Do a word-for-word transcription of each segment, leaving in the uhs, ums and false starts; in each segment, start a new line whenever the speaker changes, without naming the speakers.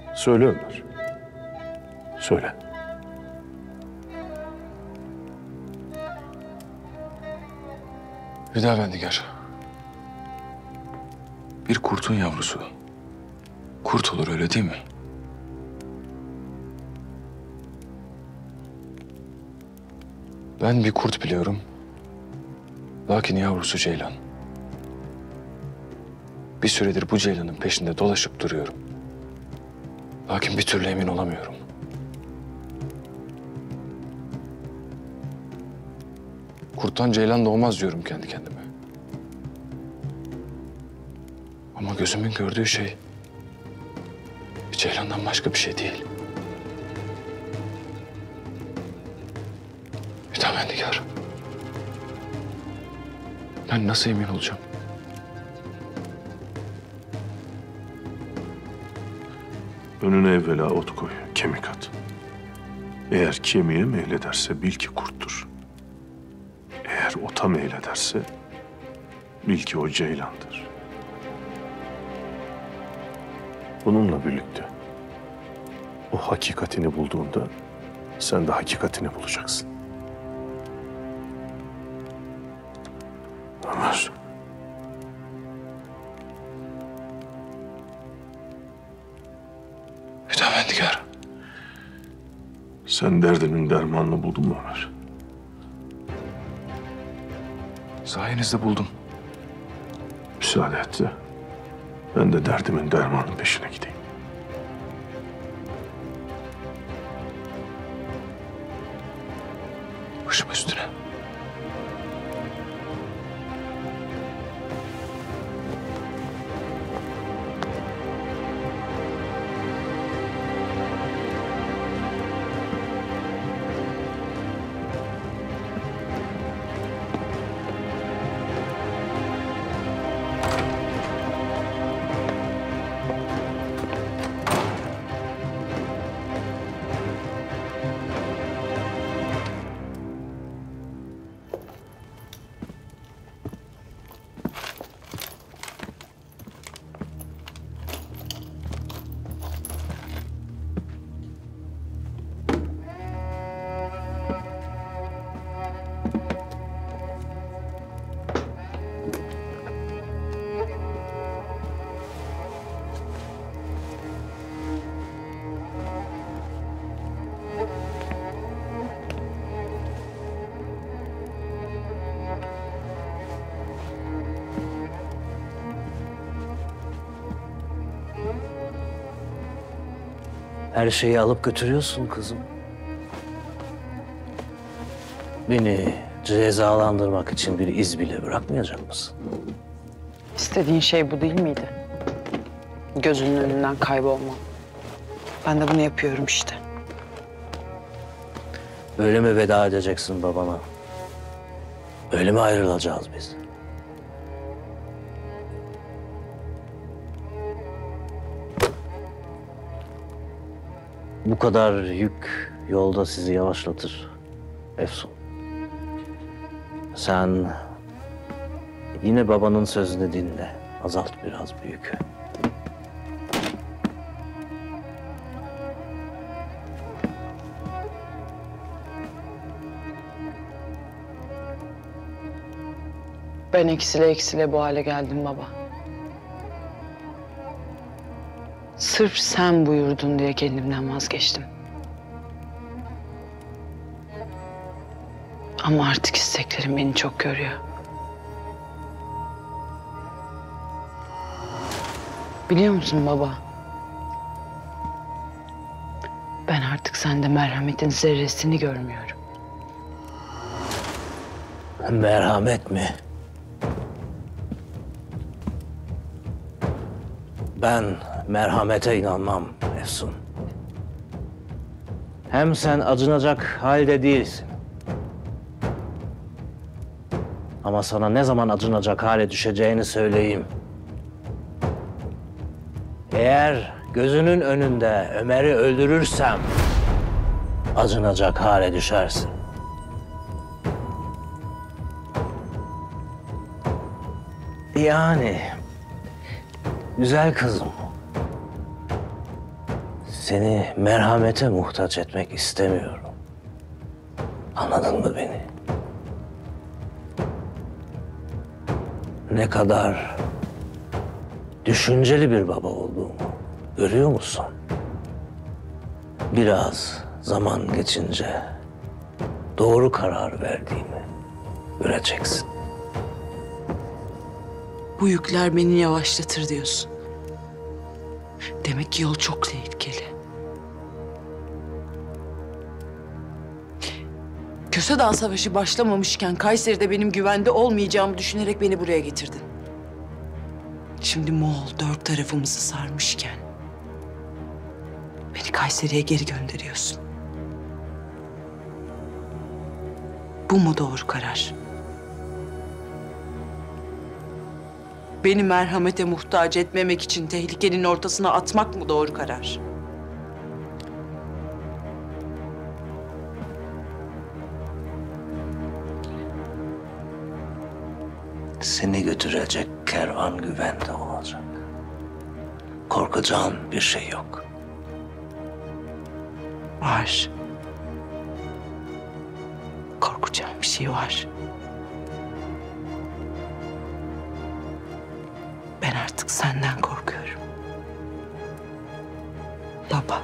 Söyle Ömer. Söyle.
Hüdavendigar. Bir kurtun yavrusu kurt olur, öyle değil mi? Ben bir kurt biliyorum. Lakin yavrusu ceylan. Bir süredir bu ceylanın peşinde dolaşıp duruyorum. Lakin bir türlü emin olamıyorum. Kurttan ceylan doğmaz diyorum kendi kendime. Ama gözümün gördüğü şey bir ceylandan başka bir şey değil. Hüdavendigar. Ben nasıl emin olacağım?
Önüne evvela ot koy, kemik at. Eğer kemiğe meylederse bil ki kurttur. Eğer ota meylederse bil ki o ceylandır. Bununla birlikte o hakikatini bulduğunda sen de hakikatini bulacaksın. Ömer.
Hüdavendigar.
Sen derdinin dermanını buldun mu Ömer?
Sayenizde buldum.
Müsaade et de ben de derdimin dermanının peşine gideyim.
Başım üstüne.
Her şeyi alıp götürüyorsun kızım. Beni cezalandırmak için bir iz bile bırakmayacak mısın?
İstediğin şey bu değil miydi? Gözünün önünden kaybolma. Ben de bunu yapıyorum işte.
Öyle mi veda edeceksin babana? Öyle mi ayrılacağız biz? Bu kadar yük yolda sizi yavaşlatır Efsun. Sen yine babanın sözünü dinle. Azalt biraz bu yükü.
Ben eksile eksile bu hale geldim baba. Sırf sen buyurdun diye kendimden vazgeçtim. Ama artık isteklerim beni çok görüyor. Biliyor musun baba? Ben artık sende merhametin zerresini görmüyorum.
Merhamet mi? Ben merhamete inanmam Efsun. Hem sen acınacak halde değilsin. Ama sana ne zaman acınacak hale düşeceğini söyleyeyim. Eğer gözünün önünde Ömer'i öldürürsem acınacak hale düşersin. Yani güzel kızım. Seni merhamete muhtaç etmek istemiyorum. Anladın mı beni? Ne kadar düşünceli bir baba olduğumu görüyor musun? Biraz zaman geçince doğru karar verdiğimi göreceksin.
Bu yükler beni yavaşlatır diyorsun. Demek ki yol çok tehlikeli. Köse Dağ Savaşı başlamamışken Kayseri'de benim güvende olmayacağımı düşünerek beni buraya getirdin. Şimdi Moğol dört tarafımızı sarmışken beni Kayseri'ye geri gönderiyorsun. Bu mu doğru karar? Beni merhamete muhtaç etmemek için tehlikenin ortasına atmak mı doğru karar?
Seni götürecek kervan güvende olacak. Korkacağın bir şey yok.
Var. Korkacağım bir şey var. Ben artık senden korkuyorum. Baba.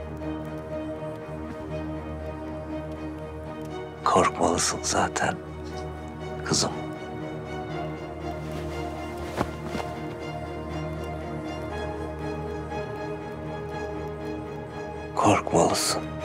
Korkmalısın zaten kızım. Korkmalısın.